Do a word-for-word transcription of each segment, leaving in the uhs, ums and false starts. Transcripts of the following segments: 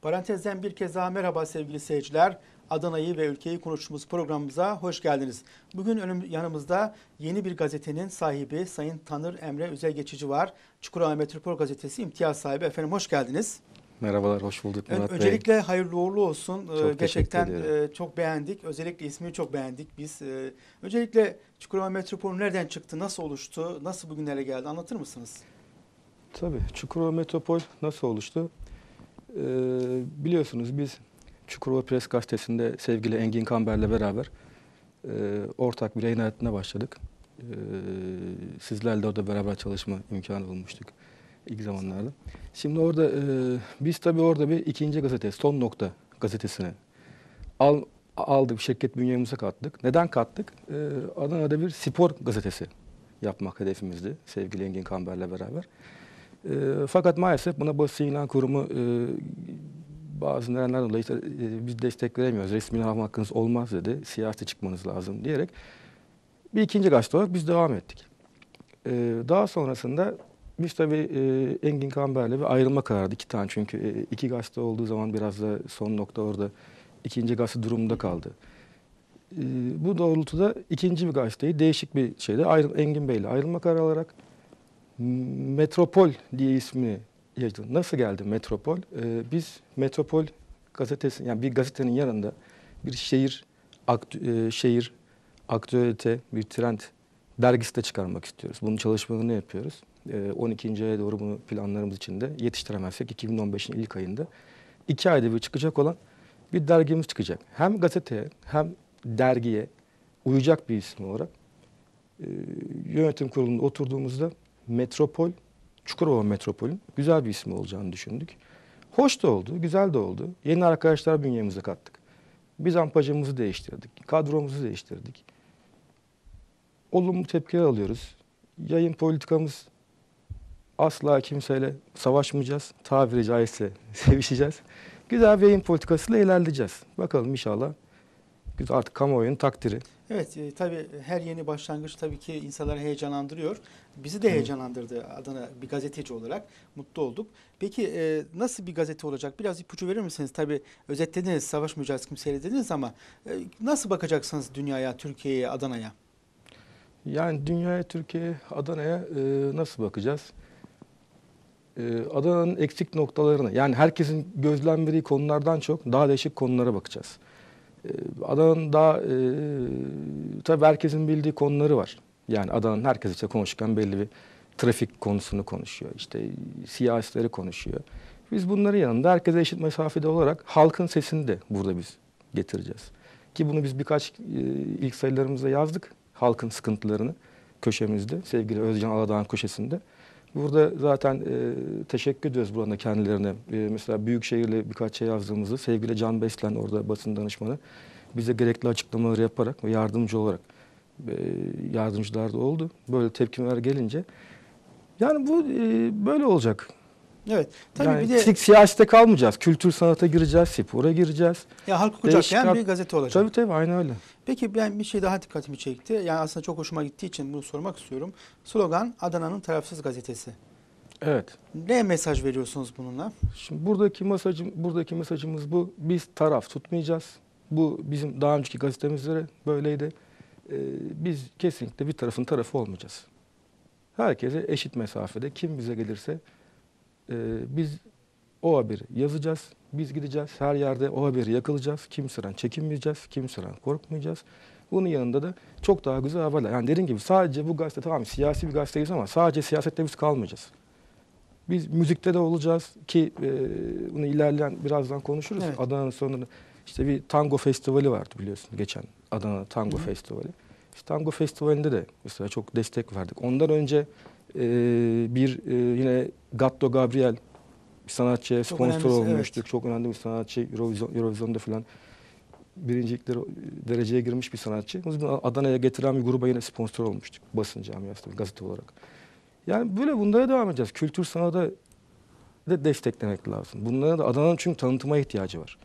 Parantezden bir kez daha merhaba sevgili seyirciler. Adana'yı ve ülkeyi konuştuğumuz programımıza hoş geldiniz. Bugün önüm, yanımızda yeni bir gazetenin sahibi Sayın Tanır Emre Üzelgeçici var. Çukurova Metropol Gazetesi imtiyaz sahibi. Efendim hoş geldiniz. Merhabalar, hoş bulduk Murat Bey. Öncelikle hayırlı uğurlu olsun. Çok Gerçekten e, çok beğendik. Özellikle ismini çok beğendik biz. E, öncelikle Çukurova Metropol nereden çıktı, nasıl oluştu, nasıl bugünlere geldi anlatır mısınız? Tabii, Çukurova Metropol nasıl oluştu? Ee, biliyorsunuz biz Çukurova Press Gazetesi'nde sevgili Engin Kamber'le beraber e, ortak bir yayın hayatına başladık. E, sizlerle de orada beraber çalışma imkanı bulmuştuk ilk zamanlarda. Şimdi orada e, biz tabii orada bir ikinci gazete, Son Nokta gazetesini al, aldık, şirket bünyemize kattık. Neden kattık? E, Adana'da bir spor gazetesi yapmak hedefimizdi sevgili Engin Kamber'le beraber. E, fakat maalesef buna basın ilan kurumu e, bazı nedenlerden dolayı işte, e, biz destek veremiyoruz. Resmi ilan hakkınız olmaz dedi. Siyasete çıkmanız lazım diyerek bir ikinci gazete olarak biz devam ettik. E, daha sonrasında biz tabii e, Engin Kamber'le bir ayrılma kararı, iki tane çünkü e, iki gazete olduğu zaman biraz da Son Nokta orada ikinci gazete durumunda kaldı. E, bu doğrultuda ikinci bir gazeteyi değişik bir şeyde ayrı, Engin Bey'le ayrılma kararı alarak Metropol diye ismini yazdım. Nasıl geldi Metropol? Ee, biz Metropol gazetesi, yani bir gazetenin yanında bir şehir, aktü, e, şehir, aktüelite, bir trend dergisi de çıkarmak istiyoruz. Bunun çalışmalarını yapıyoruz. Ee, on ikinci aya doğru bunu planlarımız içinde yetiştiremezsek iki bin on beşin ilk ayında iki ayda bir çıkacak olan bir dergimiz çıkacak. Hem gazeteye hem dergiye uyacak bir isim olarak e, yönetim kurulunda oturduğumuzda Metropol, Çukurova Metropol'ün güzel bir ismi olacağını düşündük. Hoş da oldu, güzel de oldu. Yeni arkadaşlar bünyemize kattık. Biz ampacımızı değiştirdik, kadromuzu değiştirdik. Olumlu tepkiler alıyoruz. Yayın politikamız asla kimseyle savaşmayacağız. Tabiri caizse sevişeceğiz. Güzel bir yayın politikasıyla ilerleyeceğiz. Bakalım inşallah. Artık kamuoyunun takdiri. Evet, e, tabii her yeni başlangıç tabii ki insanları heyecanlandırıyor. Bizi de heyecanlandırdı Adana bir gazeteci olarak. Mutlu olduk. Peki e, nasıl bir gazete olacak? Biraz ipucu verir misiniz? Tabii özetlediniz, savaşmayacağız kimseyle dediniz ama e, nasıl bakacaksınız dünyaya, Türkiye'ye, Adana'ya? Yani dünyaya, Türkiye'ye, Adana'ya e, nasıl bakacağız? E, Adana'nın eksik noktalarını, yani herkesin gözlemlediği konulardan çok daha değişik konulara bakacağız. Adana'nın daha e, tabii herkesin bildiği konuları var. Yani Adana'nın herkes işte konuşurken belli bir trafik konusunu konuşuyor. İşte siyasileri konuşuyor. Biz bunların yanında herkese eşit mesafede olarak halkın sesini de burada biz getireceğiz. Ki bunu biz birkaç e, ilk sayılarımızda yazdık. Halkın sıkıntılarını köşemizde. Sevgili Özcan Aladağ'ın köşesinde. Burada zaten e, teşekkür ediyoruz burada kendilerine. E, mesela Büyükşehir'le birkaç şey yazdığımızda sevgili Can Beslen orada basın danışmanı bize gerekli açıklamaları yaparak ve yardımcı olarak e, yardımcılar da oldu. Böyle tepkiler gelince yani bu e, böyle olacak. Evet. Tabii Yani bir de siyasete kalmayacağız. Kültür sanata gireceğiz, spora gireceğiz. ya halkı kucaklayan bir gazete olacak. Tabii tabii aynen öyle. Peki ben bir şey daha dikkatimi çekti. Yani aslında çok hoşuma gittiği için bunu sormak istiyorum. Slogan Adana'nın tarafsız gazetesi. Evet. Ne mesaj veriyorsunuz bununla? Şimdi buradaki mesajım, buradaki mesajımız bu. Biz taraf tutmayacağız. Bu bizim daha önceki gazetemizde böyleydi. Ee, biz kesinlikle bir tarafın tarafı olmayacağız. Herkese eşit mesafede kim bize gelirse e, biz o haberi yazacağız. Biz gideceğiz. Her yerde o haberi yakılacağız. Kimseden çekinmeyeceğiz. Kimseden korkmayacağız. Bunun yanında da çok daha güzel haberler. Yani dediğim gibi sadece bu gazete tamam siyasi bir gazeteyiz ama sadece siyasette biz kalmayacağız. Biz müzikte de olacağız ki e, bunu ilerleyen birazdan konuşuruz. Evet. Adana'nın sonunda işte bir tango festivali vardı biliyorsun geçen Adana Tango Hı. Festivali. İşte tango festivalinde de mesela çok destek verdik. Ondan önce e, bir e, yine Gatto Gabriel bir sanatçıya Çok sponsor önemlisi, olmuştuk. evet. Çok önemli bir sanatçı. Eurovizyon, Eurovizyon'da falan birincilikleri dereceye girmiş bir sanatçı. Biz bunu Adana'ya getiren bir gruba yine sponsor olmuştuk. Basın camiası, gazete olarak. Yani böyle bunlara devam edeceğiz. Kültür sanatı da desteklemek lazım. Bunlara da Adana'nın çünkü tanıtıma ihtiyacı var.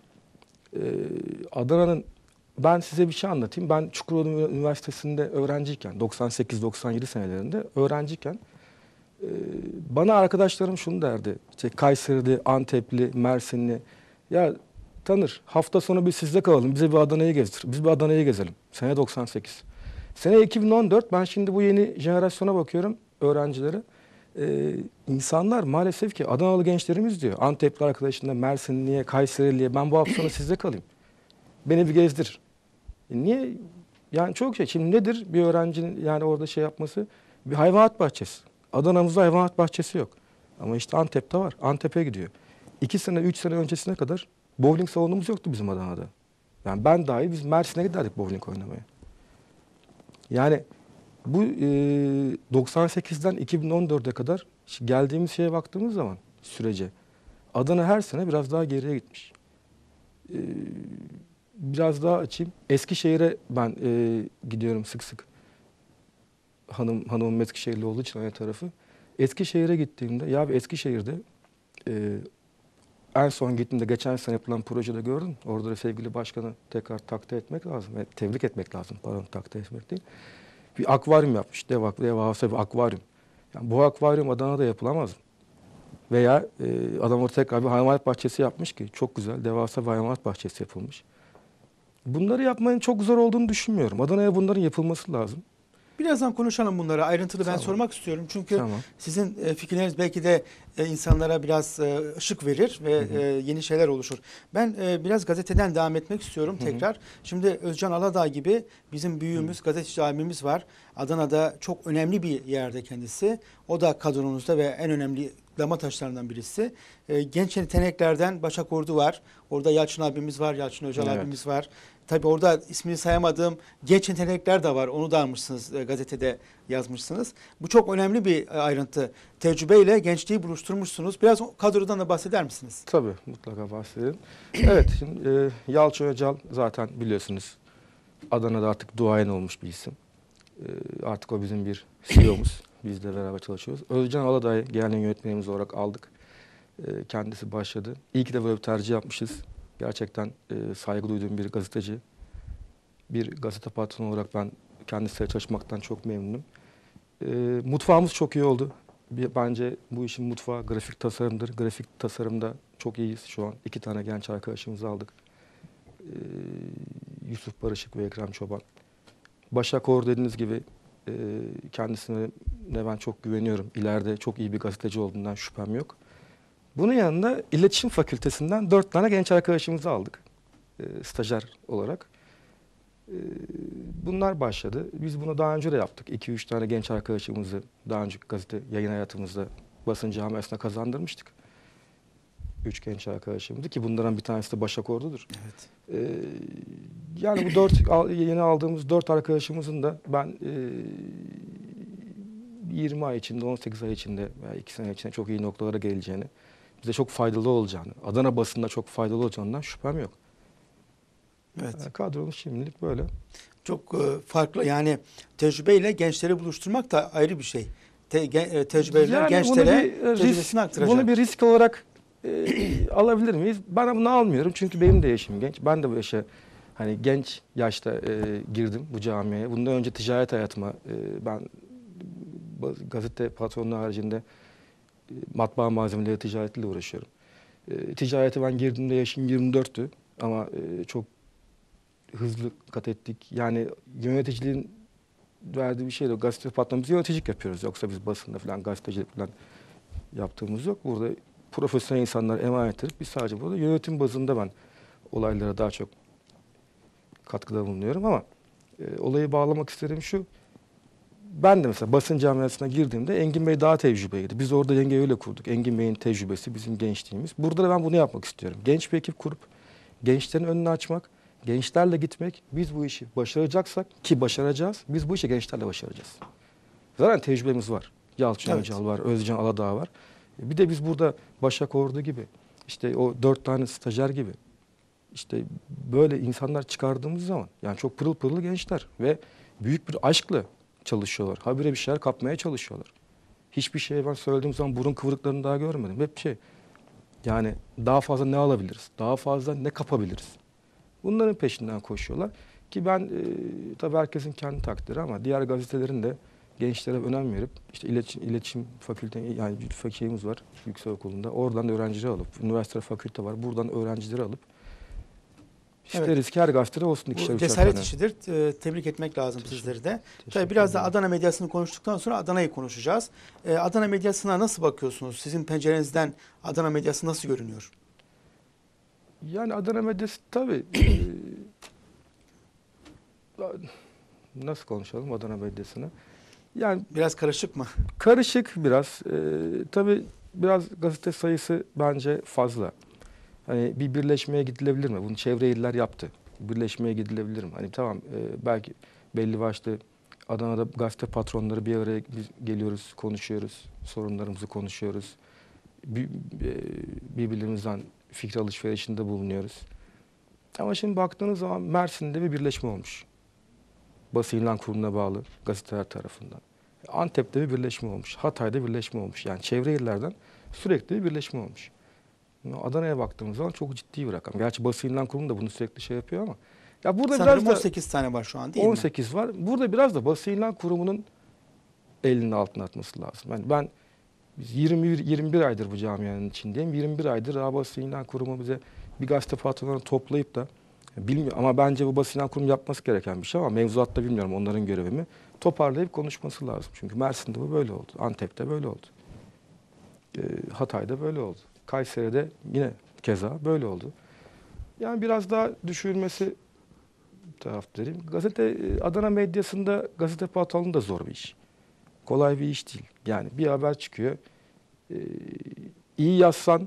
Ee, Adana'nın ben size bir şey anlatayım. Ben Çukurova Üniversitesi'nde öğrenciyken doksan sekiz doksan yedi senelerinde öğrenciyken Ee, Bana arkadaşlarım şunu derdi. İşte Kayserili, Antepli, Mersinli. Ya Tanır, hafta sonu biz sizde kalalım. Bize bir Adana'yı gezdir. Biz bir Adana'yı gezelim. Sene doksan sekiz. Sene iki bin on dört. Ben şimdi bu yeni jenerasyona bakıyorum, öğrencilere. Ee, insanlar maalesef ki Adanalı gençlerimiz diyor. Antepli arkadaşında Mersinli'ye, Kayserili'ye ben bu hafta sonu sizde kalayım. Beni bir gezdir. E niye? Yani çok şey. Şimdi nedir bir öğrencinin yani orada şey yapması? Bir hayvanat bahçesi. Adana'mızda hayvanat bahçesi yok. Ama işte Antep'te var. Antep'e gidiyor. İki sene, üç sene öncesine kadar bowling salonumuz yoktu bizim Adana'da. Yani ben dahi biz Mersin'e giderdik bowling oynamaya. Yani bu e, doksan sekizden iki bin on dörde kadar geldiğimiz şeye baktığımız zaman sürece Adana her sene biraz daha geriye gitmiş. E, biraz daha açayım. Eskişehir'e ben e, gidiyorum sık sık. Hanım hanımım Eskişehirli olduğu için aynı tarafı. Eskişehir'e gittiğimde ya bir Eskişehir'de e, en son gittiğimde geçen sene yapılan projede gördüm. Orada da sevgili başkanı tekrar takdir etmek lazım. E, tebrik etmek lazım. Pardon, takdir etmek değil. Bir akvaryum yapmış. Devaklı devasa bir akvaryum. Yani bu akvaryum Adana'da yapılamaz mı? Veya e, adam orada tekrar bir hayvanat bahçesi yapmış ki çok güzel. Devasa bir hayvanat bahçesi yapılmış. Bunları yapmanın çok zor olduğunu düşünmüyorum. Adana'ya bunların yapılması lazım. Birazdan konuşalım bunları. Ayrıntılı ben Tamam. sormak istiyorum. Çünkü Tamam. sizin e, fikirleriniz belki de e, insanlara biraz e, ışık verir ve Hı hı. e, yeni şeyler oluşur. Ben e, biraz gazeteden devam etmek istiyorum Hı hı. tekrar. Şimdi Özcan Aladağ gibi bizim büyüğümüz, gazeteci abimiz var. Adana'da çok önemli bir yerde kendisi. O da kadronumuzda ve en önemli lama taşlarından birisi. E, genç yeteneklerden Başak Ordu var. Orada Yalçın abimiz var, Yalçın Öcal Evet. abimiz var. Tabii orada ismini sayamadığım genç yetenekler de var. Onu da almışsınız, e, gazetede yazmışsınız. Bu çok önemli bir e, ayrıntı. Tecrübeyle gençliği buluşturmuşsunuz. Biraz o kadrodan da bahseder misiniz? Tabii, mutlaka bahsedelim. Evet, şimdi e, Yalçın Öcal zaten biliyorsunuz Adana'da artık duayen olmuş bir isim. E, artık o bizim bir C E O'muz. Biz de beraber çalışıyoruz. Özcan Aladağ'ı genel yönetmenimiz olarak aldık. E, kendisi başladı. İyi ki de böyle bir tercih yapmışız. Gerçekten e, saygı duyduğum bir gazeteci. Bir gazete patronu olarak ben kendisiyle çalışmaktan çok memnunum. E, mutfağımız çok iyi oldu. Bir, bence bu işin mutfağı grafik tasarımdır. Grafik tasarımda çok iyiyiz şu an. İki tane genç arkadaşımızı aldık. Ee, Yusuf Barışık ve Ekrem Çoban. Başak Ordu dediğiniz gibi e, kendisine ne ben çok güveniyorum. İleride çok iyi bir gazeteci olduğundan şüphem yok. Bunun yanında İletişim Fakültesinden dört tane genç arkadaşımızı aldık. E, stajyer olarak. E, bunlar başladı. Biz bunu daha önce de yaptık. iki üç tane genç arkadaşımızı daha önce gazete yayın hayatımızda basın camiasına kazandırmıştık. Üç genç arkadaşımızı ki bunlardan bir tanesi de Başak Ordu'dur. Evet. Ee, yani bu dört al- yeni aldığımız dört arkadaşımızın da ben e, yirmi ay içinde, on sekiz ay içinde veya iki sene içinde çok iyi noktalara geleceğini, bize çok faydalı olacağını, Adana basında çok faydalı olacağından şüphem yok. Evet. Yani kadromuz şimdilik böyle. Çok e, farklı yani tecrübeyle gençleri buluşturmak da ayrı bir şey. Te, gen, e, tecrübeler Yani gençlere bunu bir risk, tecrübesini aktaracak. bunu bir risk olarak e, alabilir miyiz? Ben bunu almıyorum çünkü benim de yaşım genç. Ben de bu yaşa hani genç yaşta e, girdim bu camiaya. Bundan önce ticaret hayatıma e, ben baz- gazete patronluğu haricinde e, matbaa malzemeleri ticaretiyle uğraşıyorum. E, ticarete ben girdiğimde yaşım yirmi dörttü ama e, çok hızlı kat ettik. Yani yöneticiliğin verdiği bir şey de gazete patronumuz yöneticilik yapıyoruz. Yoksa biz basında falan gazetecilik falan yaptığımız yok. Burada profesyonel insanlar emanet edip biz sadece burada yönetim bazında ben olaylara daha çok katkıda bulunuyorum ama e, olayı bağlamak istediğim şu. Ben de mesela basın camiasına girdiğimde Engin Bey daha tecrübeliydi. Biz orada Yenge'yi öyle kurduk. Engin Bey'in tecrübesi bizim gençliğimiz. Burada da ben bunu yapmak istiyorum. Genç bir ekip kurup gençlerin önünü açmak, gençlerle gitmek. Biz bu işi başaracaksak ki başaracağız. Biz bu işi gençlerle başaracağız. Zaten tecrübemiz var. Yalçın Evet. Öcal var, Özcan Aladağ var. Bir de biz burada Başak Ordu gibi, işte o dört tane stajyer gibi, işte böyle insanlar çıkardığımız zaman yani çok pırıl pırıl gençler ve büyük bir aşkla çalışıyorlar. Habire bir şeyler kapmaya çalışıyorlar. Hiçbir şeye ben söylediğim zaman burun kıvırıklarını daha görmedim. Hep şey yani daha fazla ne alabiliriz? Daha fazla ne kapabiliriz? Bunların peşinden koşuyorlar. Ki ben e, tabii herkesin kendi takdiri ama diğer gazetelerin de gençlere önem verip işte iletişim, iletişim fakülte yani fakültemiz var yüksekokulunda. Oradan öğrencileri alıp üniversite fakülte var. Buradan öğrencileri alıp isteriz Evet. ki her gazetede olsun ikişer Bu üçer cesaret tane. işidir. Ee, tebrik etmek lazım Teşekkür- sizleri de. teşekkür Tabii biraz da ederim. Adana medyasını konuştuktan sonra Adana'yı konuşacağız. Ee, Adana medyasına nasıl bakıyorsunuz? Sizin pencerenizden Adana medyası nasıl görünüyor? Yani Adana medyası tabii eee, nasıl konuşalım Adana medyasını? Yani Biraz karışık mı? karışık biraz. Eee tabii biraz gazete sayısı bence fazla. Hani bir birleşmeye gidilebilir mi? Bunu çevre iller yaptı. Birleşmeye gidilebilir mi? Hani tamam eee, belki belli başlı Adana'da gazete patronları bir araya biz geliyoruz, konuşuyoruz, sorunlarımızı konuşuyoruz. Bir, eee, birbirimizden fikir alışverişinde bulunuyoruz. Ama şimdi baktığınız zaman Mersin'de bir birleşme olmuş. Basın İlan Kurumu'na bağlı gazeteler tarafından. Antep'te bir birleşme olmuş. Hatay'da birleşme olmuş. Yani çevre illerden sürekli bir birleşme olmuş. Adana'ya baktığımız zaman çok ciddi bir rakam. Gerçi Basın İlan Kurumu da bunu sürekli şey yapıyor ama. Ya burada Sanırım biraz da on sekiz tane var şu an değil mi? on sekiz var. Burada biraz da Basın İlan Kurumu'nun elinin altına atması lazım. Yani ben biz yirmi bir, yirmi bir aydır bu camianın içindeyim. yirmi bir aydır daha Basın İlan Kurumu bize bir gazete patronlarını toplayıp da bilmiyorum ama bence bu Basın İlan Kurumu yapması gereken bir şey ama mevzuatta bilmiyorum onların görevi mi. Toparlayıp konuşması lazım. Çünkü Mersin'de bu böyle oldu. Antep'te böyle oldu. Ee, Hatay'da böyle oldu. Kayseri'de yine keza böyle oldu. Yani biraz daha düşünülmesi taraftarıyım. Gazete Adana medyasında gazete patronluğu da zor bir iş. Kolay bir iş değil. Yani bir haber çıkıyor. Ee, iyi yazsan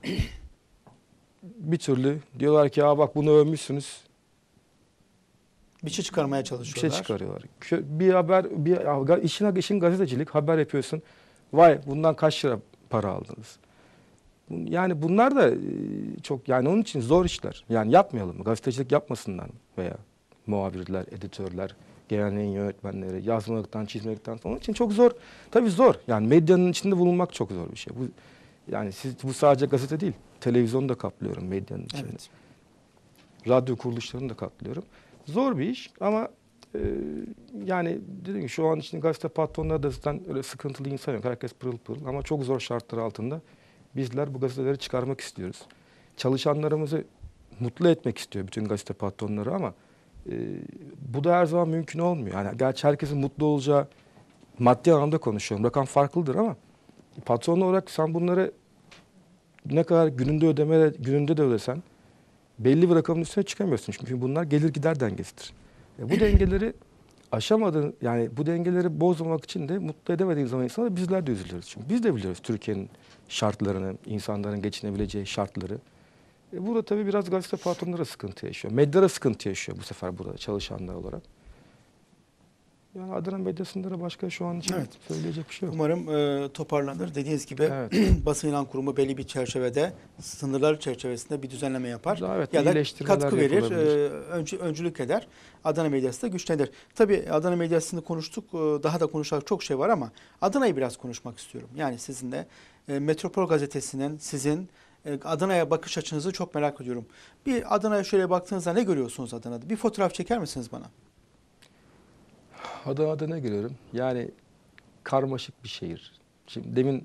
bir türlü diyorlar ki, "Aa bak bunu övmüşsünüz." Bir şey çıkarmaya Bir çalışıyorlar. şey çıkarıyorlar. Kö- Bir haber, bir işin işin gazetecilik, haber yapıyorsun. Vay bundan kaç lira para aldınız? Yani bunlar da e, çok yani onun için zor işler. Yani yapmayalım mı? Gazetecilik yapmasınlar mı? Veya muhabirler, editörler, genel yayın yönetmenleri, yazmalıktan, çizmekten. Onun için çok zor. Tabii zor. Yani medyanın içinde bulunmak çok zor bir şey. Bu yani siz bu sadece gazete değil. Televizyonu da kaplıyorum medyanın içinde. Evet. Radyo kuruluşlarını da katlıyorum. Zor bir iş ama e, yani dedim ki şu an için gazete patronları da zaten öyle sıkıntılı insan yok. Herkes pırıl pırıl ama çok zor şartlar altında bizler bu gazeteleri çıkarmak istiyoruz. Çalışanlarımızı mutlu etmek istiyor bütün gazete patronları ama e, bu da her zaman mümkün olmuyor. Yani gerçi herkesin mutlu olacağı maddi anlamda konuşuyorum. Rakam farklıdır ama patron olarak sen bunları ne kadar gününde ödeme gününde de ödesen belli bir rakamın üstüne çıkamıyorsun. Çünkü bunlar gelir gider dengesidir. E bu dengeleri aşamadığın yani bu dengeleri bozmamak için de mutlu edemediğin zaman insanlar bizler de üzülüyoruz. Çünkü biz de biliyoruz Türkiye'nin şartlarını, insanların geçinebileceği şartları. E burada tabii biraz gazete patronları sıkıntı yaşıyor. Medyada sıkıntı yaşıyor bu sefer burada çalışanlar olarak. Yani Adana medyasında da başka şu an için Evet. söyleyecek bir şey yok. Umarım e, toparlanır. Dediğiniz gibi Evet. Basın İlan Kurumu belli bir çerçevede, sınırlar çerçevesinde bir düzenleme yapar. Evet, Ya da iyileştirmeler katkı verir, yapılabilir. e, öncü, öncülük eder. Adana medyası da güçlenir. Tabii Adana medyasını konuştuk. e, Daha da konuşacak çok şey var ama Adana'yı biraz konuşmak istiyorum. Yani sizinle e, Metropol Gazetesi'nin sizin e, Adana'ya bakış açınızı çok merak ediyorum. Bir Adana'ya şöyle baktığınızda ne görüyorsunuz Adana'da? Bir fotoğraf çeker misiniz bana? Adana'da ne görüyorum? Yani karmaşık bir şehir. Şimdi demin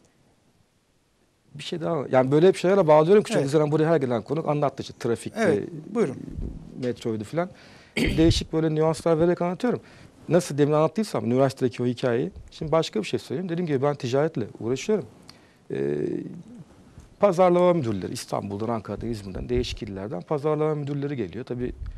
bir şey daha yani böyle hep şeylerle bağlıyorum ki çok Evet. güzel buraya her gelen konuk anlattı işte trafikte, Evet, buyurun. metroydu falan. Değişik böyle nüanslar vererek anlatıyorum. Nasıl demin anlattıysam üniversitedeki o hikayeyi. Şimdi başka bir şey söyleyeyim. Dediğim gibi ben ticaretle uğraşıyorum. Ee, pazarlama müdürleri İstanbul'dan, Ankara'dan, İzmir'den, değişik illerden pazarlama müdürleri geliyor. Tabii